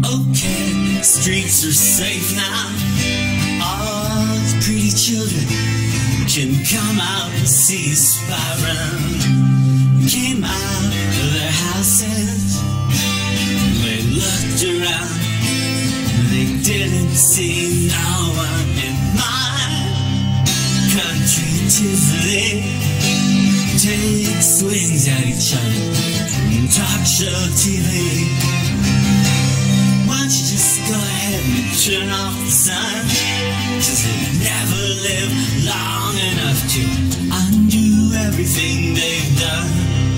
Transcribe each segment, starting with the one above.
Okay, streets are safe now. All the pretty children can come out and see us around. Came out of their houses, they looked around, they didn't see no one in my country. They take swings at each other and talk show TV. Why don't you just go ahead and turn off the sun? 'Cause they never live long enough to undo everything they've done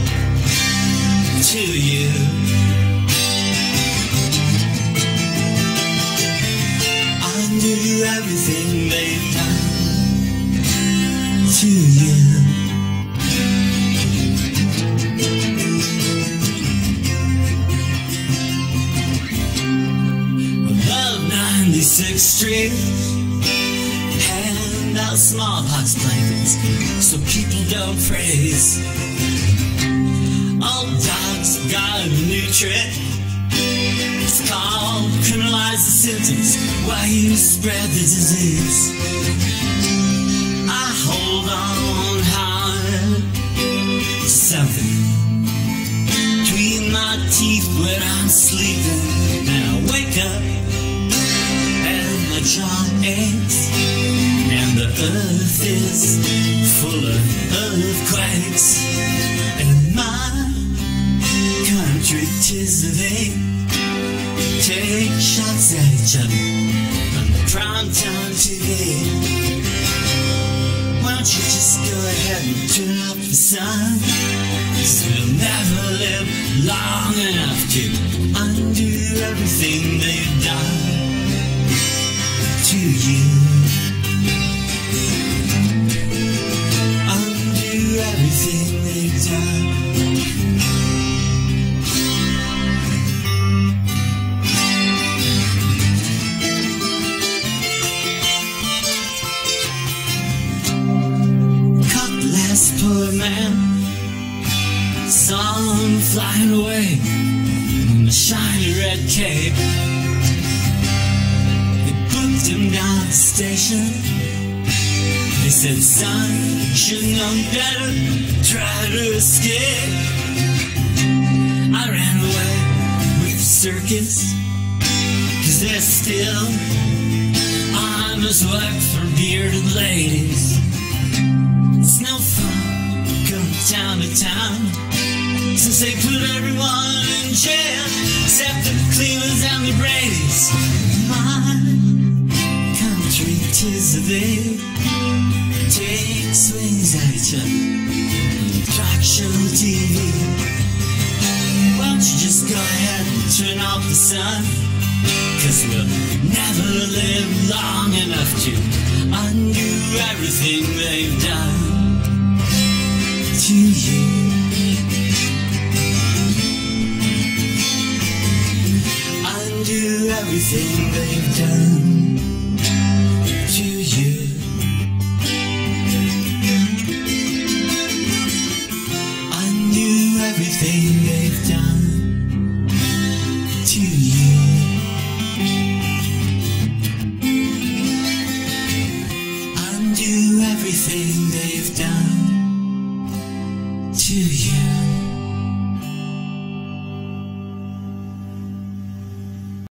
to you. Undo everything they've done to you. Above 96th Street, hand out smallpox blankets so people don't freeze. Old dogs got a new trick. It's called criminalize the symptoms while you spread the disease. I hold on hard to something between my teeth when I'm sleeping, and I wake up and my jaw aches, and the earth is full of earthquakes, and my country tis they take shots at each other on the primetime TV. Why don't you just go ahead and turn off the sun? 'Cause we'll never live long enough to undo everything they've done to you. Undo everything they've done. Poor man, saw him flying away in the shiny red cape. They booked him down at the station. They said, son, you should've known better, try to escape. I ran away with the circus, 'cause they're still honest work for bearded ladies. It's no fun going town to town, since they put everyone in jail except the Clevelands and the Bradys. My country tis they take swings at each other and talk show TV. Why don't you just go ahead and turn off the sun? 'Cause we'll never live long enough to undo everything they've done to you. Undo everything they've done to you. Undo everything they've done to you. Undo everything they've done to you.